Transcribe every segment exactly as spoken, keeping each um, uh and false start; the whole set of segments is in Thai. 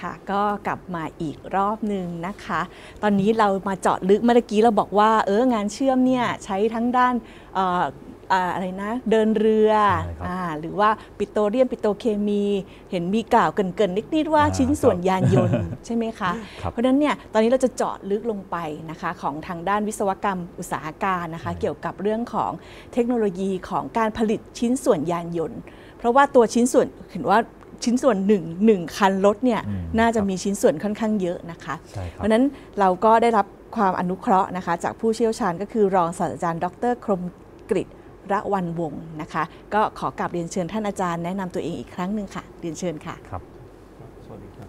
ค่ะก็กลับมาอีกรอบหนึ่งนะคะตอนนี้เรามาเจาะลึกเมื่อกี้เราบอกว่าเอองานเชื่อมเนี่ยใช้ทั้งด้านเอ่ออะไรนะเดินเรืออ่าหรือว่าปิโตรเลียมปิโตรเคมีเห็นมีกล่าวเกินๆนิดๆว่าชิ้นส่วนยานยนต์ใช่ไหมคะเพราะฉะนั้นเนี่ยตอนนี้เราจะเจาะลึกลงไปนะคะของทางด้านวิศวกรรมอุตสาหการนะคะเกี่ยวกับเรื่องของเทคโนโลยีของการผลิตชิ้นส่วนยานยนต์เพราะว่าตัวชิ้นส่วนเห็นว่าชิ้นส่วนหนึ่งหนึ่งคันรถเนี่ยน่าจะมีชิ้นส่วนค่อนข้างเยอะนะคะเพราะฉะนั้นเราก็ได้รับความอนุเคราะห์นะคะจากผู้เชี่ยวชาญก็คือรองศาสตราจารย์ดรคมกฤษระวันวงศ์นะคะก็ขอกราบเรียนเชิญท่านอาจารย์แนะนำตัวเองอีกครั้งหนึ่งค่ะเรียนเชิญค่ะครับสวัสดีครับ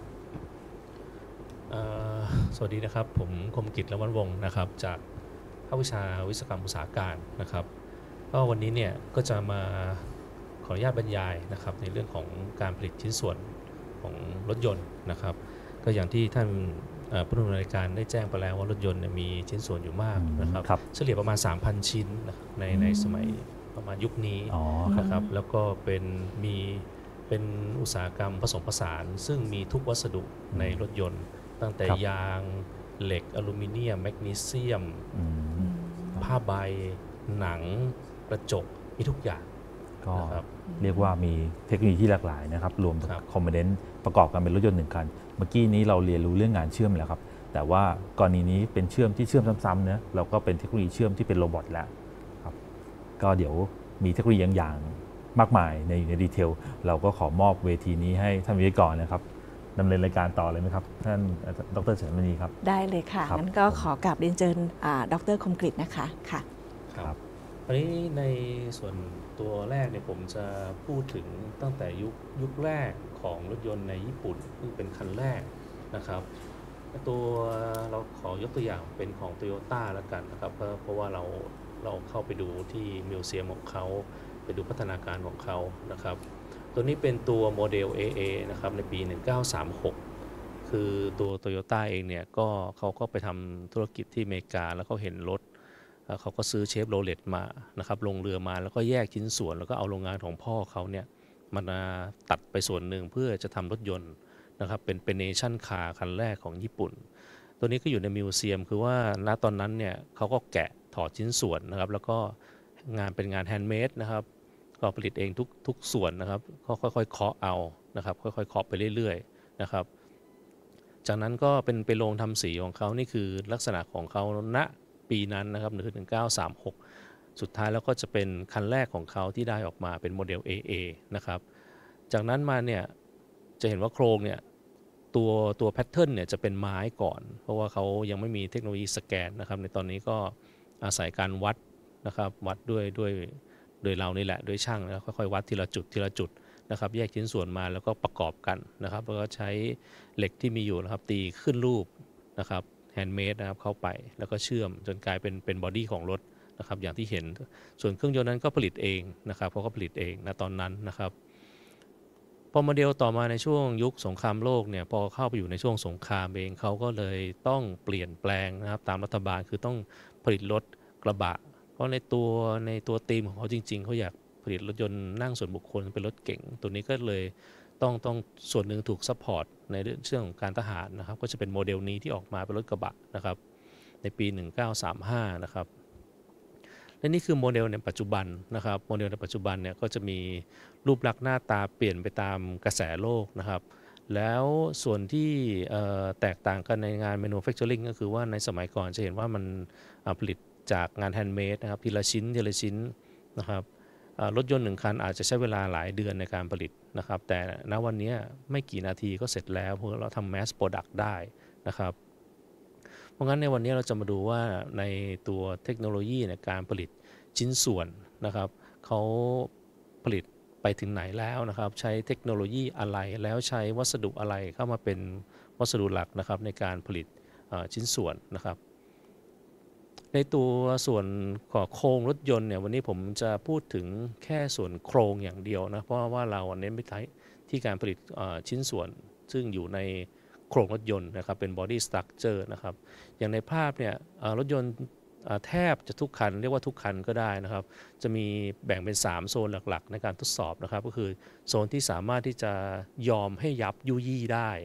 สวัสดีนะครับผมคมกฤษระวันวงศ์นะครับจากภาควิชาวิศวกรรมอุตสาหการนะครับก็วันนี้เนี่ยก็จะมาขออนุญาตบรรยายนะครับในเรื่องของการผลิตชิ้นส่วนของรถยนต์นะครับก็อย่างที่ท่านผู้ดำเนินรายการได้แจ้งไปแล้วว่ารถยนต์มีชิ้นส่วนอยู่มากนะครับเฉลี่ยประมาณ สามพัน ชิ้นในในสมัยประมาณยุคนี้นะครับแล้วก็เป็นมีเป็นอุตสาหกรรมผสมผสานซึ่งมีทุกวัสดุในรถยนต์ตั้งแต่ยางเหล็กอลูมิเนียมแมกนีเซียมผ้าใบหนังกระจกมีทุกอย่างก็เรียกว่ามีเทคโนโลยีที่หลากหลายนะครับรวมคอมโพเนนต์ประกอบกันเป็นรถยนต์หนึ่งคันเมื่อกี้นี้เราเรียนรู้เรื่องงานเชื่อมแล้วครับแต่ว่ากรณีนี้เป็นเชื่อมที่เชื่อมซ้ำๆนะเราก็เป็นเทคโนโลยีเชื่อมที่เป็นโรบอทแล้วครับก็เดี๋ยวมีเทคโนโลยีอย่างมากมายในในดีเทลเราก็ขอมอบเวทีนี้ให้ท่านวิทยากรนะครับดำเนินรายการต่อเลยไหมครับท่านดร.เฉลิมมณีครับได้เลยค่ะงั้นก็ขอกราบเรียนเชิญดร.คมกฤษนะคะค่ะครับอันนี้ในส่วนตัวแรกเนี่ยผมจะพูดถึงตั้งแต่ยุคยุคแรกของรถยนต์ในญี่ปุ่นซึ่งเป็นคันแรกนะครับตัวเราขอยกตัวอย่างเป็นของ Toyota แล้วกันนะครับเพราะเพราะว่าเราเราเข้าไปดูที่มิวเซียมของเขาไปดูพัฒนาการของเขานะครับตัวนี้เป็นตัวโมเดล เอ เอ นะครับในปีหนึ่งเก้าสามหกคือตัว Toyota เองเนี่ยก็เขาก็ไปทำธุรกิจที่อเมริกาแล้วเขาเห็นรถเขาก็ซื้อเชฟโรเลตมานะครับลงเรือมาแล้วก็แยกชิ้นส่วนแล้วก็เอาโรงงานของพ่อเขาเนี่ยมาตัดไปส่วนหนึ่งเพื่อจะทำรถยนต์นะครับเป็นเป็นเนชั่นคาร์คันแรกของญี่ปุ่นตัวนี้ก็อยู่ในมิวเซียมคือว่าณตอนนั้นเนี่ยเขาก็แกะถอดชิ้นส่วนนะครับแล้วก็งานเป็นงานแฮนด์เมดนะครับก็ผลิตเองทุกทุกส่วนนะครับก็ค่อยๆเคาะเอานะครับค่อยๆเคาะไปเรื่อยๆนะครับจากนั้นก็เป็นไปโรงทำสีของเขานี่คือลักษณะของเขาณปีนั้นนะครับหนึ่งเก้าสามหกสุดท้ายแล้วก็จะเป็นคันแรกของเขาที่ได้ออกมาเป็นโมเดล เอ เอ นะครับจากนั้นมาเนี่ยจะเห็นว่าโครงเนี่ยตัวตัวแพทเทิร์นเนี่ยจะเป็นไม้ก่อนเพราะว่าเขายังไม่มีเทคโนโลยีสแกนนะครับในตอนนี้ก็อาศัยการวัดนะครับวัดด้วยด้วยโดยเรานี่แหละด้วยช่างแล้วค่อยๆวัดทีละจุดทีละจุดนะครับแยกชิ้นส่วนมาแล้วก็ประกอบกันนะครับแล้วก็ใช้เหล็กที่มีอยู่นะครับตีขึ้นรูปนะครับแฮนด์เมดนะครับเข้าไปแล้วก็เชื่อมจนกลายเป็นเป็นบอดี้ของรถนะครับอย่างที่เห็นส่วนเครื่องยนต์นั้นก็ผลิตเองนะครับเขาก็ผลิตเองนะตอนนั้นนะครับพอโมเดลต่อมาในช่วงยุคสงครามโลกเนี่ยพอเข้าไปอยู่ในช่วงสงครามเองเขาก็เลยต้องเปลี่ยนแปลงนะครับตามรัฐบาลคือต้องผลิตรถกระบะเพราะในตัวในตัวธีมของเขาจริงๆเขาอยากผลิตรถยนต์นั่งส่วนบุคคลเป็นรถเก๋งตัวนี้ก็เลยต้องต้องส่วนหนึ่งถูกซัพพอร์ตในเรื่องของการทหารนะครับก็จะเป็นโมเดลนี้ที่ออกมาเป็นรถกระบะนะครับในปีหนึ่งเก้าสามห้านะครับและนี่คือโมเดลในปัจจุบันนะครับโมเดลในปัจจุบันเนี่ยก็จะมีรูปลักษณ์หน้าตาเปลี่ยนไปตามกระแสโลกนะครับแล้วส่วนที่แตกต่างกันในงาน manufacturing ก็คือว่าในสมัยก่อนจะเห็นว่ามันผลิตจากงานแฮนด์เมดนะครับทีละชิ้นทีละชิ้นนะครับรถยนต์หนึ่งคันอาจจะใช้เวลาหลายเดือนในการผลิตนะครับแต่ณวันนี้ไม่กี่นาทีก็เสร็จแล้วเพราะเราทำ mass product ได้นะครับเพราะงั้นในวันนี้เราจะมาดูว่าในตัวเทคโนโลยีในการผลิตชิ้นส่วนนะครับเขาผลิตไปถึงไหนแล้วนะครับใช้เทคโนโลยีอะไรแล้วใช้วัสดุอะไรเข้ามาเป็นวัสดุหลักนะครับในการผลิตชิ้นส่วนนะครับในตัวส่วนของโครงรถยนต์เนี่ยวันนี้ผมจะพูดถึงแค่ส่วนโครงอย่างเดียวนะเพราะว่าเราเน้นไปที่การผลิตชิ้นส่วนซึ่งอยู่ในโครงรถยนต์นะครับเป็น body structure นะครับอย่างในภาพเนี่ยรถยนต์แทบจะทุกคันเรียกว่าทุกคันก็ได้นะครับจะมีแบ่งเป็นสามโซนหลักๆในการทดสอบนะครับก็คือโซนที่สามารถที่จะยอมให้ยับยุยี่ได้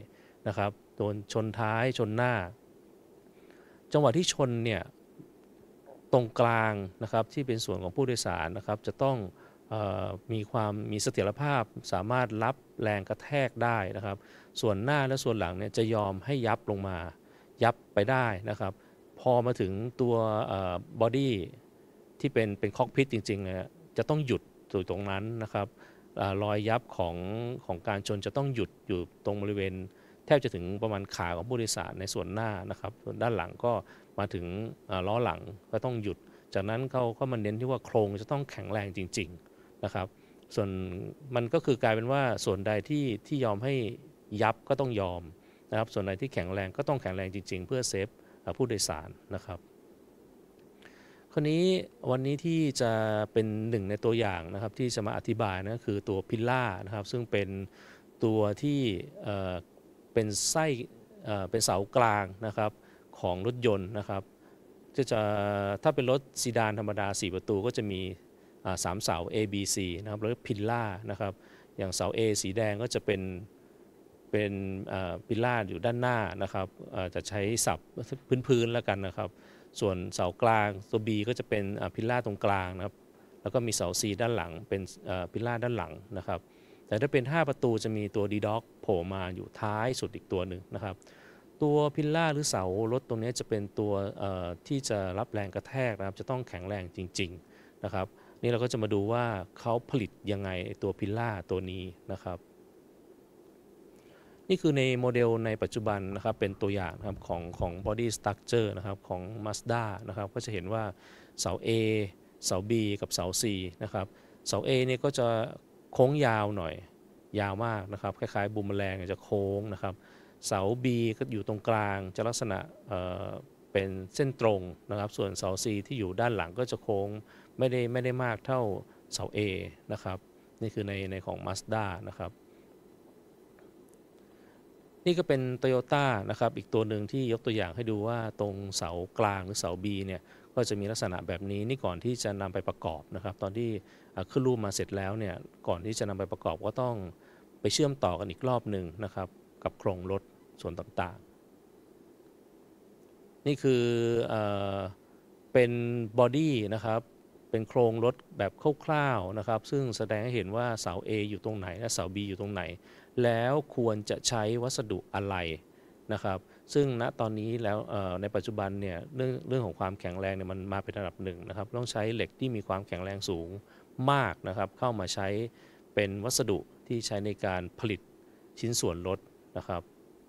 นะครับโดนชนท้ายชนหน้าจังหวะที่ชนเนี่ยตรงกลางนะครับที่เป็นส่วนของผู้โดยสารนะครับจะต้องเอ่อมีความมีเสถียรภาพสามารถรับแรงกระแทกได้นะครับส่วนหน้าและส่วนหลังเนี่ยจะยอมให้ยับลงมายับไปได้นะครับพอมาถึงตัวบอดี้ที่เป็นเป็นคอกพิทจริงๆเนี่ยจะต้องหยุดอยู่ตรงนั้นนะครับอารอยยับของของการชนจะต้องหยุดอยู่ตรงบริเวณแทบจะถึงประมาณขาของผู้โดยสารในส่วนหน้านะครับส่วนด้านหลังก็มาถึงล้อหลังก็ต้องหยุดจากนั้นเขาก็มาเน้นที่ว่าโครงจะต้องแข็งแรงจริงๆนะครับส่วนมันก็คือกลายเป็นว่าส่วนใดที่ที่ยอมให้ยับก็ต้องยอมนะครับส่วนใดที่แข็งแรงก็ต้องแข็งแรงจริงๆเพื่อเซฟผู้โดยสารนะครับคราวนี้วันนี้ที่จะเป็นหนึ่งในตัวอย่างนะครับที่จะมาอธิบายนะคือตัวพิลล่านะครับซึ่งเป็นตัวที่เป็นไส้เป็นเสากลางนะครับของรถยนต์นะครับจะจะถ้าเป็นรถซีดานธรรมดาสี่ประตูก็จะมีสามเสา A B C นะครับแล้วพิลล่านะครับอย่างเสา A สีแดงก็จะเป็นเป็นพิลล่าอยู่ด้านหน้านะครับจะใช้ศัพท์พื้นๆแล้วกันนะครับส่วนเสากลางตัว B ก็จะเป็นพิลล่าตรงกลางนะครับแล้วก็มีเสา C ด้านหลังเป็นพิลล่าด้านหลังนะครับแต่ถ้าเป็นห้าประตูจะมีตัว D-Dock โผล่มาอยู่ท้ายสุดอีกตัวหนึ่งนะครับตัวพิลล่าหรือเสารถตรงนี้จะเป็นตัวที่จะรับแรงกระแทกนะครับจะต้องแข็งแรงจริงๆนะครับนี่เราก็จะมาดูว่าเขาผลิตยังไงตัวพิลล่าตัวนี้นะครับนี่คือในโมเดลในปัจจุบันนะครับเป็นตัวอย่างนะครับของของ body structure นะครับของ Mazda นะครับก็จะเห็นว่าเสา A เสา B กับเสา C นะครับเสา A เนี่ยก็จะโค้งยาวหน่อยยาวมากนะครับคล้ายๆบูมเมอแรงจะโค้งนะครับเสา B ก็อยู่ตรงกลางจะลักษณะ เอ่อ เป็นเส้นตรงนะครับส่วนเสา C ที่อยู่ด้านหลังก็จะโค้งไม่ได้ไม่ได้มากเท่าเสา A นะครับนี่คือในในของ Mazda นะครับนี่ก็เป็น Toyota นะครับอีกตัวหนึ่งที่ยกตัวอย่างให้ดูว่าตรงเสากลางหรือเสา B เนี่ยก็จะมีลักษณะแบบนี้นี่ก่อนที่จะนำไปประกอบนะครับตอนที่ขึ้นรูปมาเสร็จแล้วเนี่ยก่อนที่จะนำไปประกอบก็ต้องไปเชื่อมต่อกันอีกรอบหนึ่งนะครับกับโครงรถส่วนต่างๆนี่คือเอ่อเป็นบอดี้นะครับเป็นโครงรถแบบคร่าวๆนะครับซึ่งแสดงให้เห็นว่าเสา A อยู่ตรงไหนและเสา B อยู่ตรงไหนแล้วควรจะใช้วัสดุอะไรนะครับซึ่งณตอนนี้แล้วในปัจจุบันเนี่ยเรื่องเรื่องของความแข็งแรงเนี่ยมันมาเป็นระดับหนึ่งนะครับต้องใช้เหล็กที่มีความแข็งแรงสูงมากนะครับเข้ามาใช้เป็นวัสดุที่ใช้ในการผลิตชิ้นส่วนรถนะครับ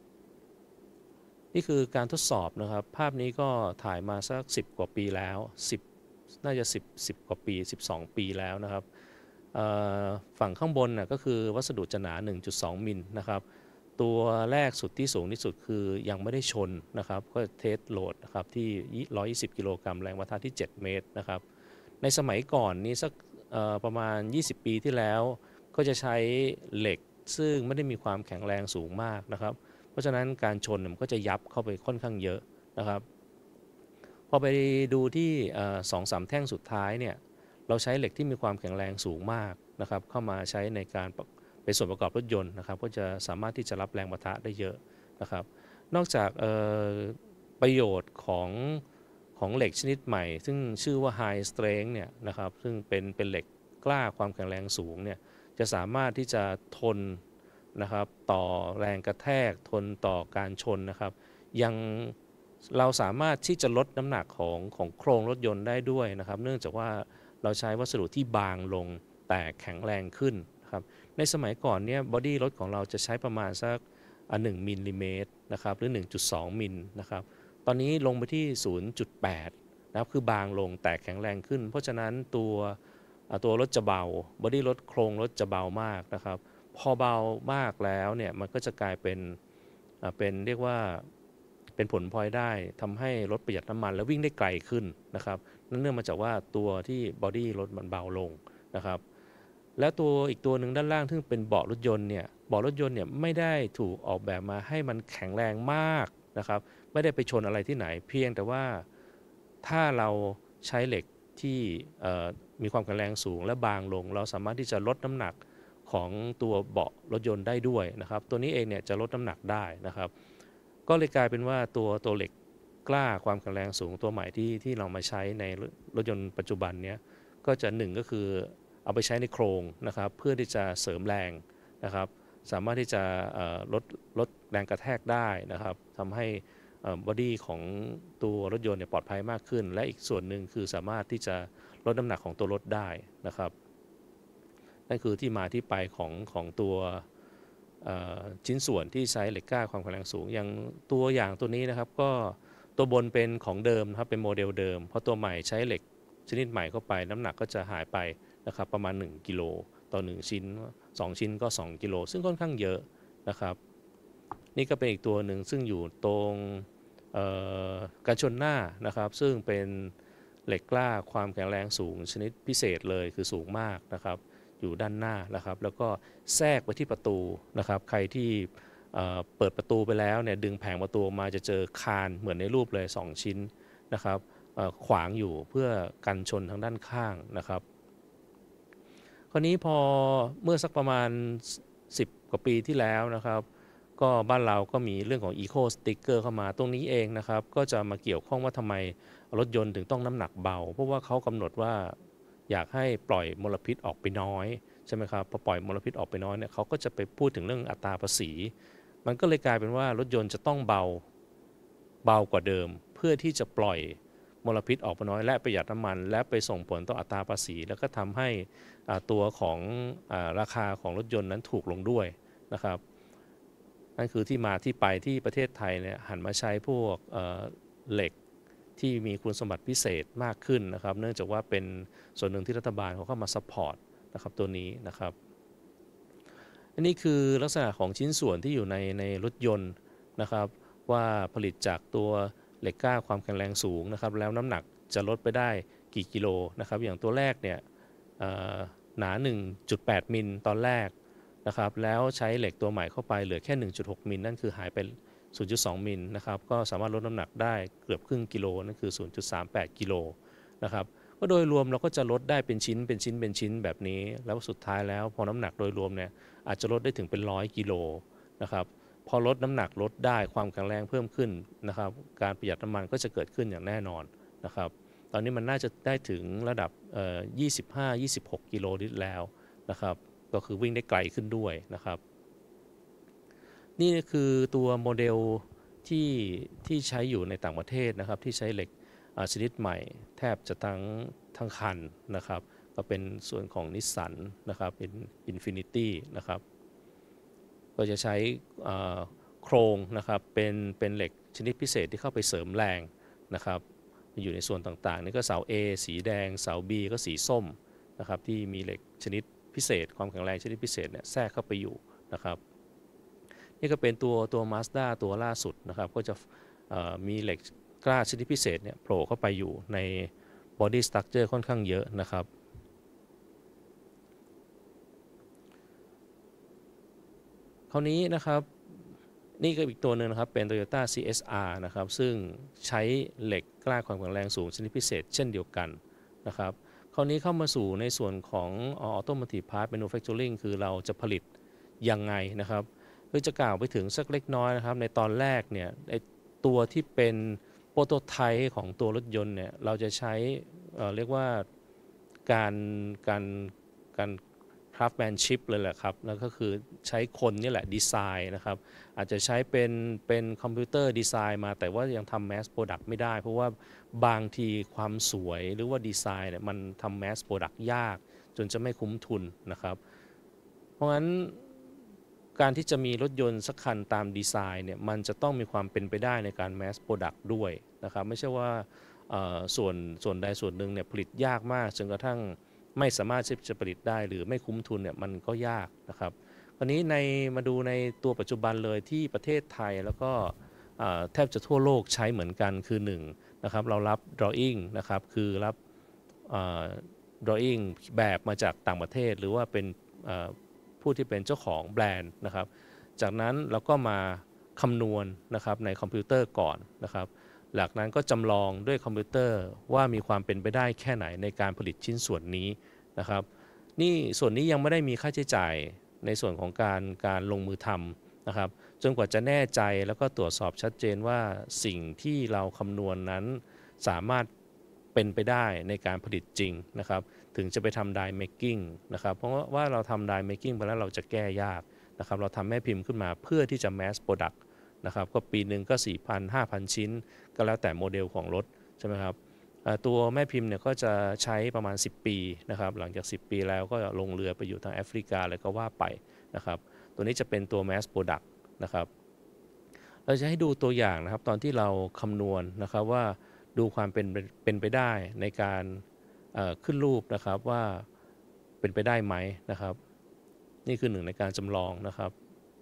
นี่คือการทดสอบนะครับภาพนี้ก็ถ่ายมาสักสิบกว่าปีแล้วสิบน่าจะ10 10กว่าปีสิบสองปีแล้วนะครับฝั่งข้างบนน่ะก็คือวัสดุจะหนา หนึ่งจุดสอง มิลนะครับตัวแรกสุดที่สูงที่สุดคือยังไม่ได้ชนนะครับก็เทสโหลดนะครับที่หนึ่งร้อยยี่สิบกิโลกรัมแรงปะทะที่เจ็ดเมตรนะครับในสมัยก่อนนี้สักประมาณยี่สิบปีที่แล้วก็จะใช้เหล็กซึ่งไม่ได้มีความแข็งแรงสูงมากนะครับเพราะฉะนั้นการชนมันก็จะยับเข้าไปค่อนข้างเยอะนะครับพอไปดูที่สองสามแท่งสุดท้ายเนี่ยเราใช้เหล็กที่มีความแข็งแรงสูงมากนะครับเข้ามาใช้ในการเป็นส่วนประกอบรถยนต์นะครับก็จะสามารถที่จะรับแรงปะทะได้เยอะนะครับนอกจากประโยชน์ของของเหล็กชนิดใหม่ซึ่งชื่อว่า High Strength เนี่ยนะครับซึ่งเป็นเป็นเหล็กกล้าความแข็งแรงสูงเนี่ยจะสามารถที่จะทนนะครับต่อแรงกระแทกทนต่อการชนนะครับยังเราสามารถที่จะลดน้ำหนักของของโครงรถยนต์ได้ด้วยนะครับเนื่องจากว่าเราใช้วัสดุที่บางลงแต่แข็งแรงขึ้นนะครับในสมัยก่อนเนี่ยบอดี้รถของเราจะใช้ประมาณสักหนึ่งมิลลิเมตรนะครับหรือ หนึ่งจุดสอง มิลนะครับตอนนี้ลงไปที่ ศูนย์จุดแปด นะครับคือบางลงแต่แข็งแรงขึ้นเพราะฉะนั้นตัวตัวรถจะเบาบอดี้รถโครงรถจะเบามากนะครับพอเบามากแล้วเนี่ยมันก็จะกลายเป็นเป็นเรียกว่าเป็นผลพลอยได้ทำให้รถประหยัดน้ำมันและวิ่งได้ไกลขึ้นนะครับนั่นเนื่องมาจากว่าตัวที่บอดี้รถมันเบาลงนะครับและตัวอีกตัวหนึ่งด้านล่างซึ่งเป็นเบาะรถยนต์เนี่ยเบาะรถยนต์เนี่ยไม่ได้ถูกออกแบบมาให้มันแข็งแรงมากนะครับไม่ได้ไปชนอะไรที่ไหนเพียงแต่ว่าถ้าเราใช้เหล็กที่มีความแข็งแรงสูงและบางลงเราสามารถที่จะลดน้ำหนักของตัวเบาะรถยนต์ได้ด้วยนะครับตัวนี้เองเนี่ยจะลดน้ำหนักได้นะครับก็เลยกลายเป็นว่าตัวตัวเหล็กกล้าความแข็งแรงสูงตัวใหม่ที่ที่เรามาใช้ในรถยนต์ปัจจุบันเนี้ยก็จะหนึ่งก็คือเอาไปใช้ในโครงนะครับเพื่อที่จะเสริมแรงนะครับสามารถที่จะลดลดแรงกระแทกได้นะครับทำให้บอดี้ของตัวรถยนต์เนี่ยปลอดภัยมากขึ้นและอีกส่วนหนึ่งคือสามารถที่จะลดน้ำหนักของตัวรถได้นะครับนั่นคือที่มาที่ไปของของตัวชิ้นส่วนที่ใช้เหล็กกล้าความแข็งแรงสูงอย่างตัวอย่างตัวนี้นะครับก็ตัวบนเป็นของเดิมนะครับเป็นโมเดลเดิมพอตัวใหม่ใช้เหล็กชนิดใหม่เข้าไปน้ำหนักก็จะหายไปนะครับประมาณหนึ่งกิโลต่อหนึ่งชิ้นสองชิ้นก็สองกิโลซึ่งค่อนข้างเยอะนะครับนี่ก็เป็นอีกตัวหนึ่งซึ่งอยู่ตรงกันชนหน้านะครับซึ่งเป็นเหล็กกล้าความแข็งแรงสูงชนิดพิเศษเลยคือสูงมากนะครับอยู่ด้านหน้านะครับแล้วก็แทรกไปที่ประตูนะครับใครที่เปิดประตูไปแล้วเนี่ยดึงแผงประตูมาจะเจอคานเหมือนในรูปเลยสองชิ้นนะครับขวางอยู่เพื่อกันชนทางด้านข้างนะครับคราวนี้พอเมื่อสักประมาณสิบกว่าปีที่แล้วนะครับก็บ้านเราก็มีเรื่องของ Eco Sticker เข้ามาตรงนี้เองนะครับก็จะมาเกี่ยวข้องว่าทำไมรถยนต์ถึงต้องน้ำหนักเบาเพราะว่าเขากำหนดว่าอยากให้ปล่อยมลพิษออกไปน้อยใช่ไหมครับพอปล่อยมลพิษออกไปน้อยเนี่ยเขาก็จะไปพูดถึงเรื่องอัตราภาษีมันก็เลยกลายเป็นว่ารถยนต์จะต้องเบาเบากว่าเดิมเพื่อที่จะปล่อยมลพิษออกไปน้อยและประหยัดน้ำมันและไปส่งผลต่ออัตราภาษีแล้วก็ทำให้ตัวของราคาของรถยนต์นั้นถูกลงด้วยนะครับนั่นคือที่มาที่ไปที่ประเทศไทยเนี่ยหันมาใช้พวกเหล็กที่มีคุณสมบัติพิเศษมากขึ้นนะครับเนื่องจากว่าเป็นส่วนหนึ่งที่รัฐบาลเขาเข้ามาซัพพอร์ตนะครับตัวนี้นะครับอันนี้คือลักษณะของชิ้นส่วนที่อยู่ในในรถยนต์นะครับว่าผลิตจากตัวเหล็กกล้าความแข็งแรงสูงนะครับแล้วน้ำหนักจะลดไปได้กี่กิโลนะครับอย่างตัวแรกเนี่ยหนา หนึ่งจุดแปด มิลตอนแรกนะครับแล้วใช้เหล็กตัวใหม่เข้าไปเหลือแค่ หนึ่งจุดหก มิลนั่นคือหายไป ศูนย์จุดสอง มิลนะครับก็สามารถลดน้ำหนักได้เกือบครึ่งกิโลนั่นคือ ศูนย์จุดสามแปด กิโลนะครับก็โดยรวมเราก็จะลดได้เป็นชิ้นเป็นชิ้นเป็นชิ้นแบบนี้แล้วสุดท้ายแล้วพอน้ำหนักโดยรวมเนี่ยอาจจะลดได้ถึงเป็นร้อยกิโลนะครับพอลดน้ำหนักลดได้ความแข็งแรงเพิ่มขึ้นนะครับการประหยัดน้ำมันก็จะเกิดขึ้นอย่างแน่นอนนะครับตอนนี้มันน่าจะได้ถึงระดับเอ่อยี่สิบห้า ยี่สิบหก กิโลลิตรแล้วนะครับก็คือวิ่งได้ไกลขึ้นด้วยนะครับนี่คือตัวโมเดลที่ที่ใช้อยู่ในต่างประเทศนะครับที่ใช้เหล็กชนิดใหม่แทบจะทั้งทั้งคันนะครับก็เป็นส่วนของนิสสันนะครับเป็น Infinity นะครับก็จะใช้โครงนะครับเป็นเป็นเหล็กชนิดพิเศษที่เข้าไปเสริมแรงนะครับอยู่ในส่วนต่างๆนี่ก็เสา A สีแดงเสา B ก็สีส้มนะครับที่มีเหล็กชนิดพิเศษความแข็งแรงชนิดพิเศษเนี่ยแทรกเข้าไปอยู่นะครับนี่ก็เป็นตัวตัว Mazda ตัวล่าสุดนะครับก็จะมีเหล็กกล้าชนิดพิเศษเนี่ยโผล่เข้าไปอยู่ใน body structure ค่อนข้างเยอะนะครับคราวนี้นะครับนี่ก็อีกตัวหนึ่งนะครับเป็น Toyota ซี เอส อาร์ นะครับซึ่งใช้เหล็กกล้าความแข็งแรงสูงชนิดพิเศษเช่นเดียวกันนะครับคราวนี้เข้ามาสู่ในส่วนของ Automotive Part Manufacturing คือเราจะผลิตยังไงนะครับเพื่อจะกล่าวไปถึงสักเล็กน้อยนะครับในตอนแรกเนี่ยไอตัวที่เป็นโปรโตไทป์ของตัวรถยนต์เนี่ยเราจะใช้ เอ่อ เรียกว่าการการการcraftsmanship เลยแหละครับแล้วก็คือใช้คนนี่แหละดีไซน์นะครับอาจจะใช้เป็นเป็นคอมพิวเตอร์ดีไซน์มาแต่ว่ายังทำแมสโปรดักต์ไม่ได้เพราะว่าบางทีความสวยหรือว่าดีไซน์เนี่ยมันทำแมสโปรดักต์ยากจนจะไม่คุ้มทุนนะครับเพราะงั้นการที่จะมีรถยนต์สักคันตามดีไซน์เนี่ยมันจะต้องมีความเป็นไปได้ในการแมสโปรดักต์ด้วยนะครับไม่ใช่ว่าส่วนส่วนใดส่วนหนึ่งเนี่ยผลิตยากมากจนกระทั่งไม่สามารถที่จะผลิตได้หรือไม่คุ้มทุนเนี่ยมันก็ยากนะครับคราวนี้ในมาดูในตัวปัจจุบันเลยที่ประเทศไทยแล้วก็แทบจะทั่วโลกใช้เหมือนกันคือหนึ่งนะครับเรารับ drawing นะครับคือรับ drawing แบบมาจากต่างประเทศหรือว่าเป็นผู้ที่เป็นเจ้าของแบรนด์นะครับจากนั้นเราก็มาคำนวณนะครับในคอมพิวเตอร์ก่อนนะครับหลักนั้นก็จำลองด้วยคอมพิวเตอร์ว่ามีความเป็นไปได้แค่ไหนในการผลิตชิ้นส่วนนี้นะครับนี่ส่วนนี้ยังไม่ได้มีค่าใช้จ่ายในส่วนของการการลงมือทำนะครับจนกว่าจะแน่ใจแล้วก็ตรวจสอบชัดเจนว่าสิ่งที่เราคำนวณนั้นสามารถเป็นไปได้ในการผลิตจริงนะครับถึงจะไปทำ die making นะครับเพราะว่าเราทำ die making ไปแล้วเราจะแก้ยากนะครับเราทำแม่พิมพ์ขึ้นมาเพื่อที่จะ mass product นะครับก็ปีหนึ่งก็ สี่พัน ห้าพัน ชิ้นก็แล้วแต่โมเดลของรถใช่ไหมครับตัวแม่พิมพ์เนี่ยก็จะใช้ประมาณสิบปีนะครับหลังจากสิบปีแล้วก็ลงเรือไปอยู่ทางแอฟริกาอะไรก็ว่าไปนะครับตัวนี้จะเป็นตัว mass product นะครับเราจะให้ดูตัวอย่างนะครับตอนที่เราคำนวณนะครับว่าดูความเป็นเป็นไปได้ในการขึ้นรูปนะครับว่าเป็นไปได้ไหมนะครับนี่คือหนึ่งในการจำลองนะครับ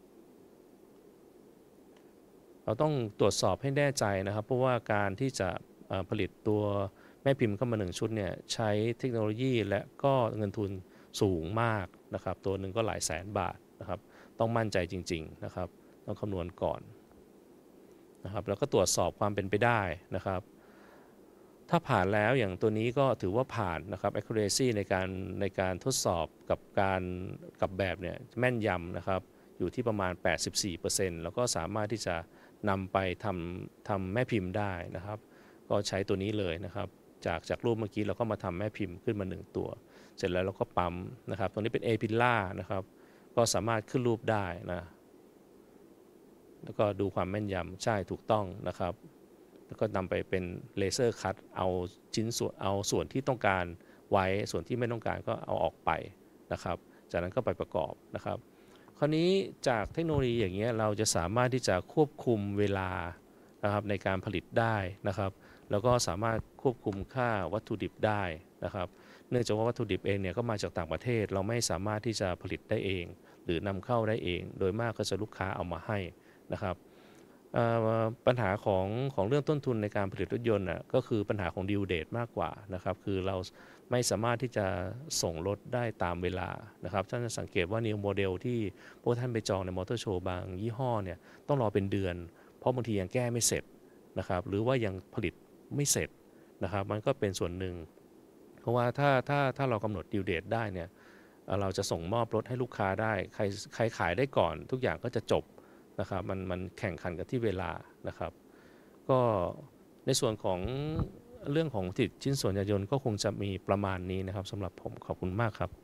เราต้องตรวจสอบให้แน่ใจนะครับเพราะว่าการที่จะผลิตตัวแม่พิมพ์เข้ามาหนึ่งชุดเนี่ยใช้เทคโนโลยีและก็เงินทุนสูงมากนะครับตัวหนึ่งก็หลายแสนบาทนะครับต้องมั่นใจจริงๆนะครับต้องคำนวณก่อนนะครับแล้วก็ตรวจสอบความเป็นไปได้นะครับถ้าผ่านแล้วอย่างตัวนี้ก็ถือว่าผ่านนะครับ accuracy ในการในการทดสอบกับการกับแบบเนี่ยแม่นยำนะครับอยู่ที่ประมาณ แปดสิบสี่เปอร์เซ็นต์ แล้วก็สามารถที่จะนำไปทำทำแม่พิมพ์ได้นะครับก็ใช้ตัวนี้เลยนะครับจากจากรูปเมื่อกี้เราก็มาทำแม่พิมพ์ขึ้นมาหนึ่งตัวเสร็จแล้วเราก็ปั๊มนะครับตัวนี้เป็น A pillar นะครับก็สามารถขึ้นรูปได้นะแล้วก็ดูความแม่นยำใช่ถูกต้องนะครับแล้วก็นำไปเป็นเลเซอร์คัตเอาชิ้นส่วนเอาส่วนที่ต้องการไว้ส่วนที่ไม่ต้องการก็เอาออกไปนะครับจากนั้นก็ไปประกอบนะครับคราวนี้จากเทคโนโลยีอย่างเงี้ยเราจะสามารถที่จะควบคุมเวลานะครับในการผลิตได้นะครับแล้วก็สามารถควบคุมค่าวัตถุดิบได้นะครับเนื่องจากว่าวัตถุดิบเองเนี่ยก็มาจากต่างประเทศเราไม่สามารถที่จะผลิตได้เองหรือนำเข้าได้เองโดยมากก็จะลูกค้าเอามาให้นะครับปัญหาของของเรื่องต้นทุนในการผลิตรถยนต์น่ะก็คือปัญหาของดิวเดทมากกว่านะครับคือเราไม่สามารถที่จะส่งรถได้ตามเวลานะครับท่านจะสังเกตว่านิวโมเดลที่พวกท่านไปจองในมอเตอร์โชว์บางยี่ห้อเนี่ยต้องรอเป็นเดือนเพราะบางทียังแก้ไม่เสร็จนะครับหรือว่ายังผลิตไม่เสร็จนะครับมันก็เป็นส่วนหนึ่งเพราะว่าถ้าถ้าถ้าเรากำหนดดิวเดทได้เนี่ยเราจะส่งมอบรถให้ลูกค้าได้ใครใครขายได้ก่อนทุกอย่างก็จะจบนะครับมันมันแข่งขันกันที่เวลานะครับก็ในส่วนของเรื่องของผลิตชิ้นส่วนยานยนต์ก็คงจะมีประมาณนี้นะครับสำหรับผมขอบคุณมากครับ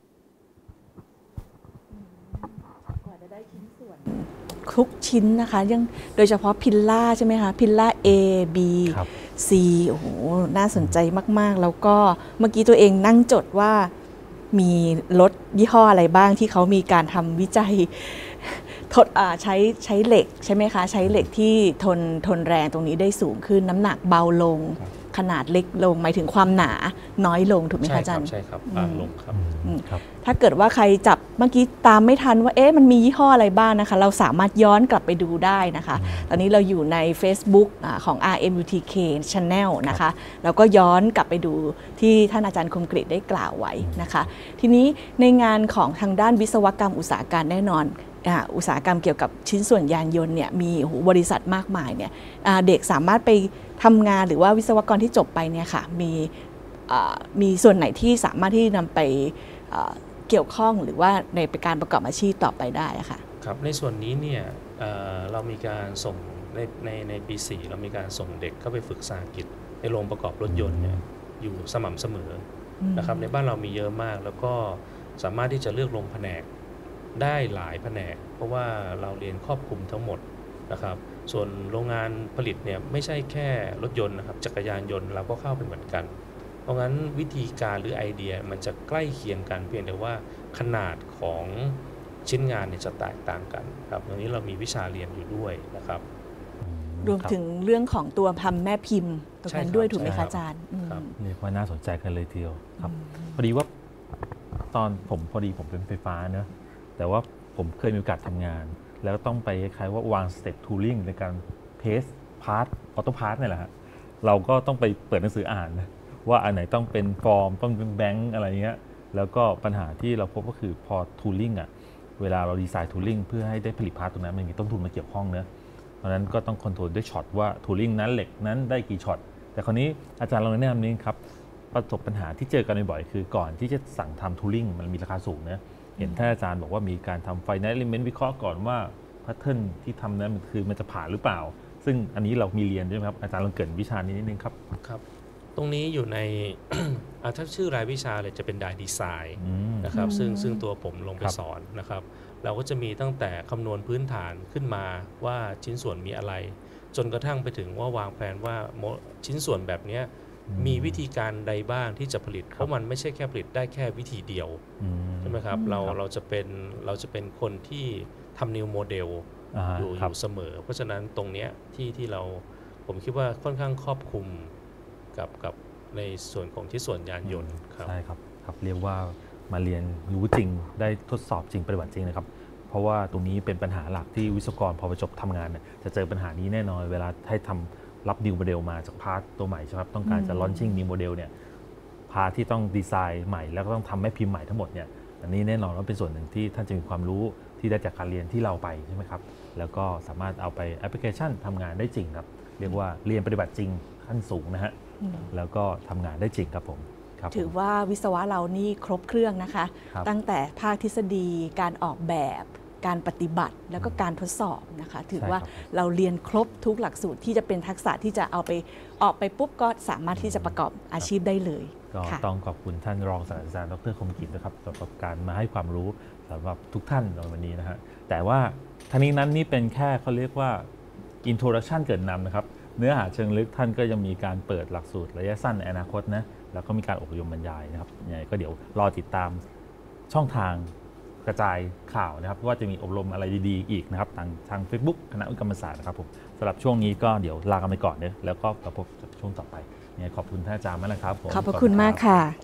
กว่าจะได้ชิ้นส่วนทุกชิ้นนะคะยังโดยเฉพาะพิลล่าใช่ไหมคะพิลล่า A B C โอ้โหน่าสนใจมากๆแล้วก็เมื่อกี้ตัวเองนั่งจดว่ามีรถยี่ห้ออะไรบ้างที่เขามีการทำวิจัยทดใช้ใช้เหล็กใช่ไหมคะใช้เหล็กที่ทนทนแรงตรงนี้ได้สูงขึ้นน้ำหนักเบาลงขนาดเล็กลงหมายถึงความหนาน้อยลงถูกไหมคะอาจารย์ใช่ครับบางลงครับถ้าเกิดว่าใครจับเมื่อกี้ตามไม่ทันว่าเอ๊ะมันมียี่ห้ออะไรบ้างนะคะเราสามารถย้อนกลับไปดูได้นะคะตอนนี้เราอยู่ใน Facebook ของ อาร์ เอ็ม ยู ที เค Channel นะคะแล้วก็ย้อนกลับไปดูที่ท่านอาจารย์คมกฤษได้กล่าวไว้นะคะทีนี้ในงานของทางด้านวิศวกรรมอุตสาหการแน่นอนอุตสาหกรรมเกี่ยวกับชิ้นส่วนยานยนต์เนี่ยมีบริษัทมากมายเนี่ยเด็กสามารถไปทำงานหรือว่าวิศวกรที่จบไปเนี่ยค่ะมีมีส่วนไหนที่สามารถที่นำไปเกี่ยวข้องหรือว่าในการประกอบอาชีพต่อไปได้ค่ะครับในส่วนนี้เนี่ย เ, เรามีการส่งในในในปีสี่เรามีการส่งเด็กเข้าไปฝึกภาษาอังกฤษในโรงประกอบรถยนต์เนี่ยอยู่สม่ำเสมอนะครับในบ้านเรามีเยอะมากแล้วก็สามารถที่จะเลือกลงแผนกได้หลายแผนกเพราะว่าเราเรียนครอบคลุมทั้งหมดนะครับส่วนโรงงานผลิตเนี่ยไม่ใช่แค่รถยนต์นะครับจักรยานยนต์เราก็เข้าไปเหมือนกันเพราะงั้นวิธีการหรือไอเดียมันจะใกล้เคียงกันเพียงแต่ว่าขนาดของชิ้นงานเนี่ยจะแตกต่างกันครับตรงนี้เรามีวิชาเรียนอยู่ด้วยนะครับรวมถึงเรื่องของตัวทำแม่พิมพ์ตรงนั้นด้วยถูกไหมคะอาจารย์เรียกว่าน่าสนใจกันเลยทีเดียวครับพอดีว่าตอนผมพอดีผมเป็นไฟฟ้าเนอะแต่ว่าผมเคยมีโอกาสทำงานแล้วต้องไปคล้ายๆว่าวางสเต็ปทูลิ่งในการเทสพาร์ทออโต้พาร์ทนี่แหละฮะเราก็ต้องไปเปิดหนังสืออ่านนะว่าอันไหนต้องเป็นฟอร์มต้องเป็นแบงค์อะไรเงี้ยแล้วก็ปัญหาที่เราพบก็คือพอทูลิ่งอ่ะเวลาเราดีไซน์ทูลิ่งเพื่อให้ได้ผลิตพาร์ทตรงนั้นมันมีต้นทุนมาเกี่ยวข้องเนอะเพราะนั้นก็ต้องคอนโทรลด้วยช็อตว่าทูลิ่งนั้นเหล็กนั้นได้กี่ช็อตแต่คราวนี้อาจารย์ลองแนะนำนี้ครับประสบปัญหาที่เจอกันบ่อยๆคือก่อนที่จะสั่งทำ tooling มันมีราคาสูงนะเห็นท่านอาจารย์บอกว่ามีการทำ finite element วิเคราะห์ก่อนว่าแพทเทิร์นที่ทำนั้นมันคือมันจะผ่านหรือเปล่าซึ่งอันนี้เรามีเรียนใช่ไหมครับอาจารย์ลองเกริ่นวิชานี้นิดนึงครับครับตรงนี้อยู่ใน ถ้าชื่อรายวิชาเลยจะเป็นไดดีไซน์นะครับซึ่งซึ่งตัวผมลงไปสอนนะครับเราก็จะมีตั้งแต่คำนวณพื้นฐานขึ้นมาว่าชิ้นส่วนมีอะไรจนกระทั่งไปถึงว่าวางแผนว่าชิ้นส่วนแบบนี้มีวิธีการใดบ้างที่จะผลิตเพราะมันไม่ใช่แค่ผลิตได้แค่วิธีเดียวใช่ไหมครับเราเราจะเป็นเราจะเป็นคนที่ทำนิวโมเดลอยู่อยู่เสมอเพราะฉะนั้นตรงนี้ที่ที่เราผมคิดว่าค่อนข้างครอบคลุมกับกับในส่วนของที่ส่วนยานยนต์ครับใช่ครับครับเรียกว่ามาเรียนรู้จริงได้ทดสอบจริงปฏิบัติจริงนะครับเพราะว่าตรงนี้เป็นปัญหาหลักที่วิศวกรพอไปจบทำงานเนี่ยจะเจอปัญหานี้แน่นอนเวลาให้ทำรับนิวโมเดลมาจากพาร์ทตัวใหม่ใช่ไหมครับต้องการจะลอนชิ่งนิวโมเดลเนี่ยพาร์ทที่ต้องดีไซน์ใหม่แล้วก็ต้องทำแม่พิมพ์ใหม่ทั้งหมดเนี่ยอันนี้แน่นอนว่าเป็นส่วนหนึ่งที่ท่านจะมีความรู้ที่ได้จากการเรียนที่เราไปใช่ไหมครับแล้วก็สามารถเอาไปแอปพลิเคชันทำงานได้จริงครับเรียกว่าเรียนปฏิบัติจริงขั้นสูงนะฮะแล้วก็ทำงานได้จริงครับผมถือว่าวิศวะเรานี่ครบเครื่องนะคะตั้งแต่ภาคทฤษฎีการออกแบบการปฏิบัติแล้วก็การทดสอบนะคะถือว่าเราเรียนครบทุกหลักสูตรที่จะเป็นทักษะที่จะเอาไปออกไปปุ๊บก็สามารถที่จะประกอบอาชีพได้เลยก็ต้องขอบคุณท่านรองศาสตราจารย์ดร.คมกิจนะครับสำหรับการมาให้ความรู้สำหรับทุกท่านในวันนี้นะฮะแต่ว่าทั้งนี้นั้นนี่เป็นแค่เขาเรียกว่า introduction เกิดนำนะครับเนื้อหาเชิงลึกท่านก็ยังมีการเปิดหลักสูตรระยะสั้นในอนาคตนะแล้วก็มีการอบรมบรรยายนะครับยังไงก็เดี๋ยวรอติดตามช่องทางกระจายข่าวนะครับว่าจะมีอบรมอะไรดีๆอีกนะครับทางทาง Facebook คณะวิศวกรรมศาสตร์นะครับผมสำหรับช่วงนี้ก็เดี๋ยวลากันไปก่อนเนอะแล้วก็พบกันช่วงต่อไปยังไงขอบคุณท่านอาจารย์มากนะครับขอบพระคุณมากค่ะ